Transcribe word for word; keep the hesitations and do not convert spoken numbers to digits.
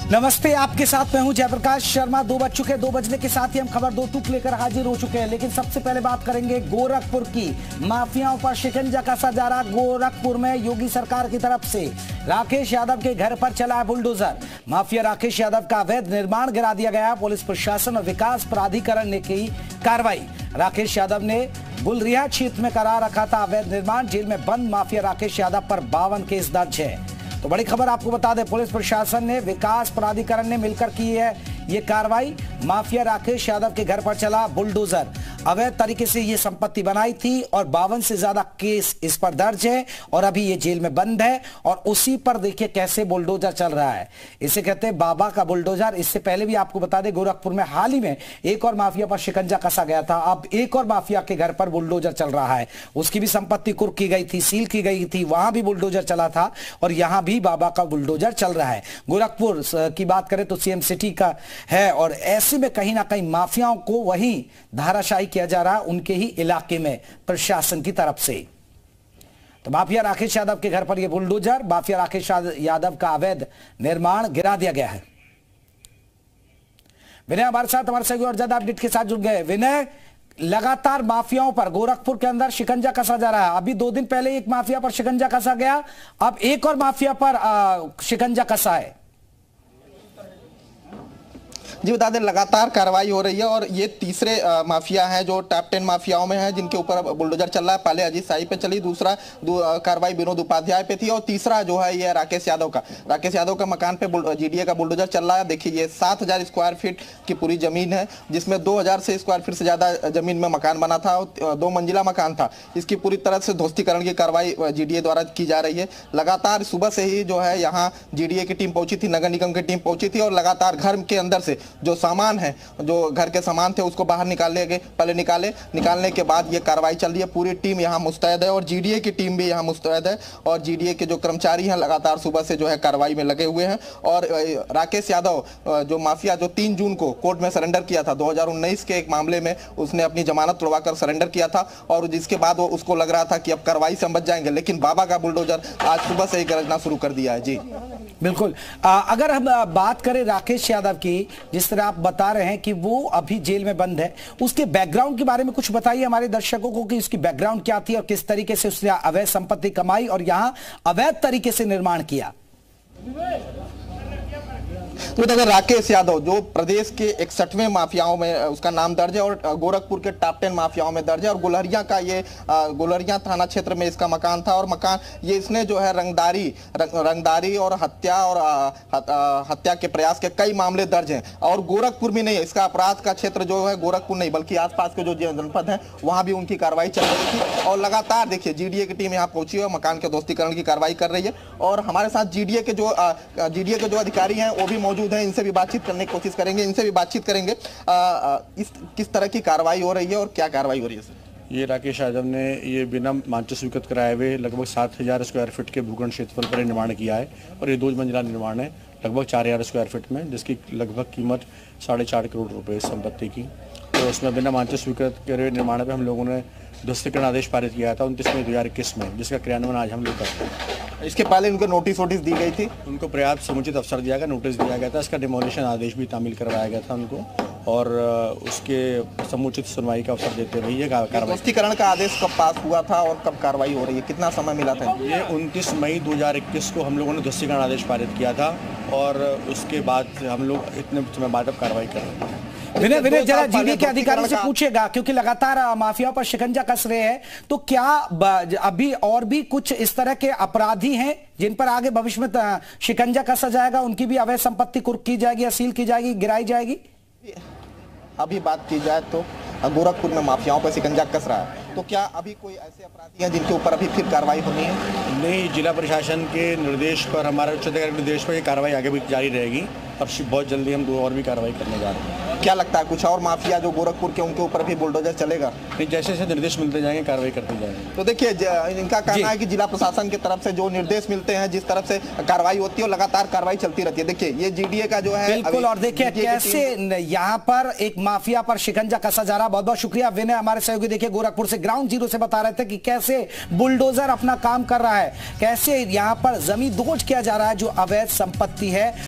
नमस्ते, आपके साथ मैं हूं जयप्रकाश शर्मा। दो बज चुके दो बजने के साथ ही हम खबर दो टूक लेकर हाजिर हो चुके हैं। लेकिन सबसे पहले बात करेंगे गोरखपुर की। माफियाओं पर शिकंजा कसा जा रहा। गोरखपुर में योगी सरकार की तरफ से राकेश यादव के घर पर चला है बुलडोजर। माफिया राकेश यादव का अवैध निर्माण गिरा दिया गया। पुलिस प्रशासन और विकास प्राधिकरण ने की कार्रवाई। राकेश यादव ने गुलरिया क्षेत्र में करा रखा था अवैध निर्माण। जेल में बंद माफिया राकेश यादव पर बावन केस दर्ज है। तो बड़ी खबर आपको बता दें, पुलिस प्रशासन ने विकास प्राधिकरण ने मिलकर की है ये कार्रवाई। माफिया राकेश यादव के घर पर चला बुलडोजर। अवैध तरीके से ये संपत्ति बनाई थी और बावन से ज्यादा केस इस पर दर्ज है और अभी ये जेल में बंद है। और उसी पर देखिए कैसे बुलडोजर चल रहा है। इसे कहते हैं बाबा का बुलडोजर। इससे पहले भी आपको बता दें, गोरखपुर में हाल ही में एक और माफिया पर शिकंजा कसा गया था। अब एक और माफिया के घर पर बुलडोजर चल रहा है। उसकी भी संपत्ति कुर्क की गई थी, सील की गई थी, वहां भी बुलडोजर चला था और यहां भी बाबा का बुलडोजर चल रहा है। गोरखपुर की बात करें तो सीएम सिटी का है और ऐसे में कहीं ना कहीं माफियाओं को वहीं धाराशाही किया जा रहा है उनके ही इलाके में प्रशासन की तरफ से। तो माफिया राकेश यादव के घर पर यह बुलडोजर, माफिया राकेश यादव का अवैध निर्माण गिरा दिया गया है। विनय हमारे साथ हमारे सहयोगी और ज्यादा अपडेट के साथ जुड़ गए। विनय, लगातार माफियाओं पर गोरखपुर के अंदर शिकंजा कसा जा रहा है। अभी दो दिन पहले एक माफिया पर शिकंजा कसा गया, अब एक और माफिया पर आ, शिकंजा कसा है। जी बता दें, लगातार कार्रवाई हो रही है और ये तीसरे आ, माफिया हैं जो टॉप टेन माफियाओं में हैं जिनके ऊपर बुलडोजर चल रहा है। पहले अजीत शाही पे चली, दूसरा कार्रवाई विनोद उपाध्याय पे थी और तीसरा जो है ये राकेश यादव का राकेश यादव का मकान पे जीडीए का बुलडोजर चल रहा है। देखिए, ये सात हजार स्क्वायर फीट की पूरी जमीन है जिसमें दो हजार से स्क्वायर फीट से ज्यादा जमीन में मकान बना था और दो मंजिला मकान था। इसकी पूरी तरह से ध्वस्तीकरण की कार्रवाई जीडीए द्वारा की जा रही है। लगातार सुबह से ही जो है यहाँ जीडीए की टीम पहुंची थी, नगर निगम की टीम पहुंची थी और लगातार घर के अंदर से जो सामान है, जो घर के सामान थे उसको बाहर निकालने गए। पहले निकाले निकालने के बाद ये कार्रवाई चल रही है। पूरी टीम यहाँ मुस्तैद है और जीडीए की टीम भी यहाँ मुस्तैद है और जीडीए के जो कर्मचारी हैं लगातार सुबह से जो है कार्रवाई में लगे हुए हैं। और राकेश यादव जो माफिया जो तीन जून को कोर्ट में सरेंडर किया था, दो हजार उन्नीस के एक मामले में उसने अपनी जमानत तोड़वाकर सरेंडर किया था और जिसके बाद वो उसको लग रहा था कि अब कार्रवाई से हम बच जाएंगे, लेकिन बाबा का बुलडोजर आज सुबह से ही गरजना शुरू कर दिया है। जी बिल्कुल। आ, अगर हम बात करें राकेश यादव की, जिस तरह आप बता रहे हैं कि वो अभी जेल में बंद है, उसके बैकग्राउंड के बारे में कुछ बताइए हमारे दर्शकों को कि उसकी बैकग्राउंड क्या थी और किस तरीके से उसने अवैध संपत्ति कमाई और यहां अवैध तरीके से निर्माण किया। तो अगर राकेश यादव जो प्रदेश के इकसठवें माफियाओं में उसका नाम दर्ज है और गोरखपुर के टॉप टेन माफियाओं में दर्ज है और गुलरिया का ये गुलरिया थाना क्षेत्र में इसका मकान था और मकान ये इसने जो है रंगदारी रंग, रंगदारी और हत्या और हत्या के प्रयास के कई मामले दर्ज हैं। और गोरखपुर में नहीं, इसका अपराध का क्षेत्र जो है गोरखपुर नहीं बल्कि आसपास के जो जनपद हैं वहां भी उनकी कार्रवाई चल रही थी। और लगातार देखिए जीडीए की टीम यहाँ पहुंची है, मकान के ध्वस्तीकरण की कार्रवाई कर रही है और हमारे साथ जीडीए के जो जीडीए के जो अधिकारी हैं वो भी मौजूद हैं। इनसे भी बातचीत करने की कोशिश करेंगे इनसे भी बातचीत करेंगे आ, आ, इस किस तरह की कार्रवाई हो रही है और क्या कार्रवाई हो रही है सर? ये राकेश यादव ने ये बिना मांचे स्वीकृत कराए हुए लगभग सात हजार स्क्वायर फीट के भूखंड क्षेत्रफल पर निर्माण किया है और ये दो मंजिला निर्माण है लगभग चार हजार स्क्वायर फीट में, जिसकी लगभग कीमत साढ़े चार करोड़ रुपए संपत्ति की। तो उसमें बिना मांचे स्वीकृत करे निर्माण पर हम लोगों ने ध्वस्तीकरण आदेश पारित किया था उनतीस मई दो हजार इक्कीस में, जिसका क्रियान्वयन आज हम लोग करते हैं। इसके पहले उनको नोटिस वोटिस दी गई थी, उनको पर्याप्त समुचित अवसर दिया गया, नोटिस दिया गया था, इसका डिमोलिशन आदेश भी तामील करवाया गया था उनको और उसके समुचित सुनवाई का अवसर देते हुए ये कार्रवाई। ध्वस्तीकरण का आदेश कब पास हुआ था और कब कार्रवाई हो रही है, कितना समय मिला था? ये उनतीस मई दो हजार इक्कीस को हम लोगों ने ध्वस्तीकरण आदेश पारित किया था और उसके बाद हम लोग इतने समय बाद अब कार्रवाई कर रहे हैं। विनय विनय जरा जीडीए के अधिकारी से पूछेगा क्योंकि लगातार माफिया पर शिकंजा कस रहे हैं, तो क्या अभी और भी कुछ इस तरह के अपराधी हैं जिन पर आगे भविष्य में शिकंजा कसा जाएगा, उनकी भी अवैध संपत्ति कुर्क की जाएगी या सील की जाएगी, गिराई जाएगी? अभी बात की जाए तो गोरखपुर में माफियाओं पर शिकंजा कस रहा है, तो क्या अभी कोई ऐसे अपराधी हैं जिनके ऊपर अभी फिर कार्रवाई होनी है? नहीं, जिला प्रशासन के निर्देश पर, हमारे उच्च अधिकारी के निर्देश पर ये कार्रवाई आगे भी जारी रहेगी और बहुत जल्दी हम दो और भी कार्रवाई करने जा रहे हैं। क्या लगता है कुछ और माफिया जो गोरखपुर के उनके ऊपर भी बुलडोजर चलेगा? नहीं, जैसे जैसे निर्देश मिलते जाएंगे कार्रवाई करते जाएंगे। तो देखिए, इनका कहना है कि जिला प्रशासन की तरफ से जो निर्देश मिलते हैं, जिस तरफ से कार्रवाई होती है और लगातार कार्रवाई चलती रहती है। देखिए, ये जीडीए का जो है बिल्कुल, और देखिए कैसे यहाँ पर एक माफिया पर शिकंजा कसा जा रहा। बहुत बहुत शुक्रिया विनय, हमारे सहयोगी देखिए गोरखपुर से ग्राउंड जीरो से बता रहे थे कि कैसे बुलडोजर अपना काम कर रहा है, कैसे यहाँ पर जमीन दोज किया जा रहा है, जो अवैध संपत्ति है